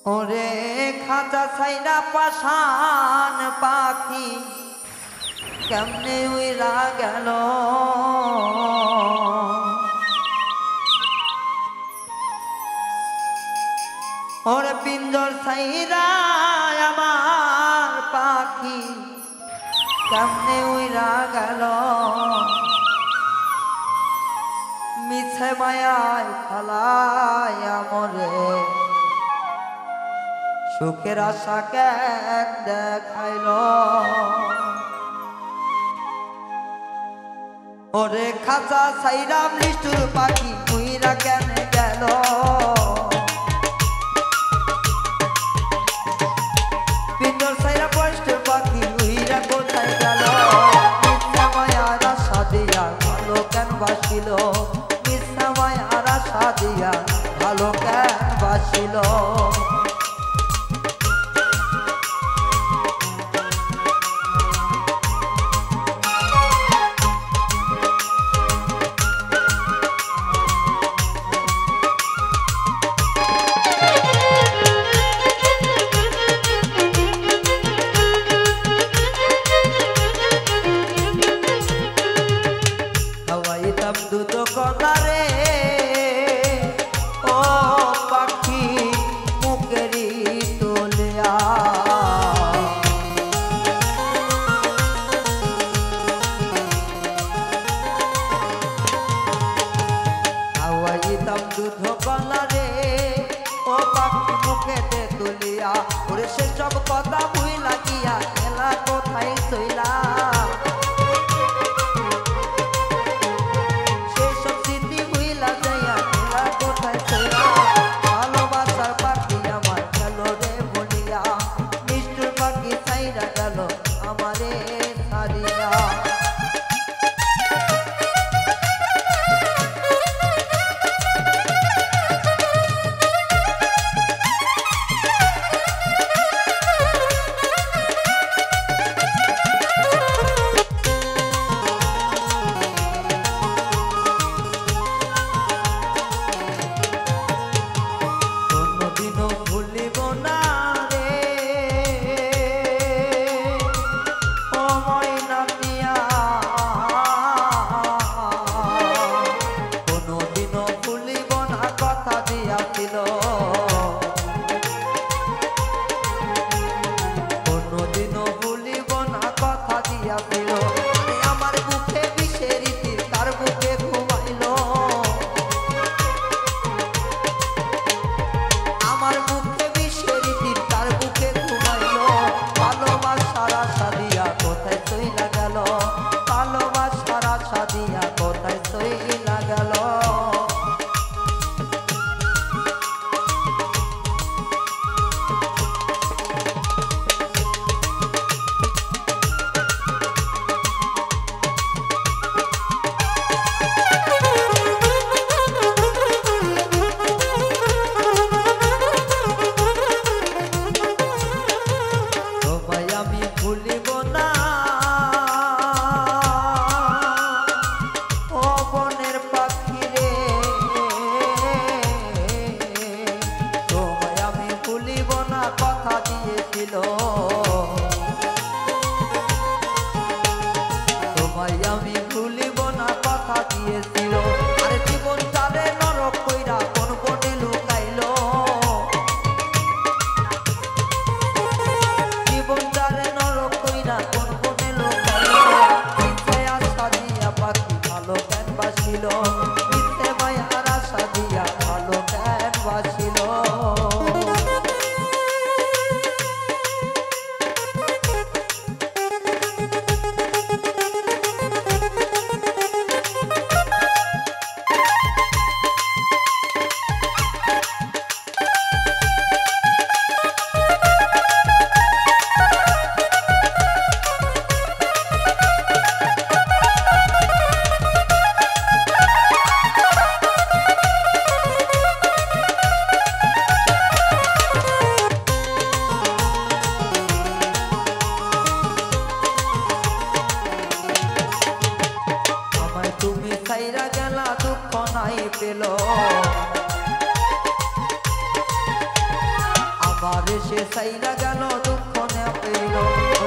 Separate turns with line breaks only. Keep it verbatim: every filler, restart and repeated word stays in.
ওরে খাঁচা ছাইরা পাশান পাখি কেমনে উইরা গেল ওরে পিঞ্জর ছাইরা আমার পাখি কেমনে উইরা গেল মিছে মায়ায় ফালায়া মরে সুখের আশা কেন দেখাইল ওরে খাঁচা ছাইরা নিষ্ঠুর পাখি উইরা কেন গেল পিঞ্জর ছাইরা বয়স্ক পাখি উইরা কোথায় গেল মিথ্যা মায়ার আশা দিয়া ভালো কেন বাসিল মিথ্যা মায়ার আশা দিয়া ভালো কেন বাসিল দুধ কলারে ও পাখি মুখেরি তুলিয়া খাওয়াইতাম দুধ কলারে ও পাখি মুখেতে তুলিয়া ওরে সেসব কথা ভুইলা গিয়া খেলা কোথায় চইলা আমার সে সাইরা গেল দুঃখ না পেল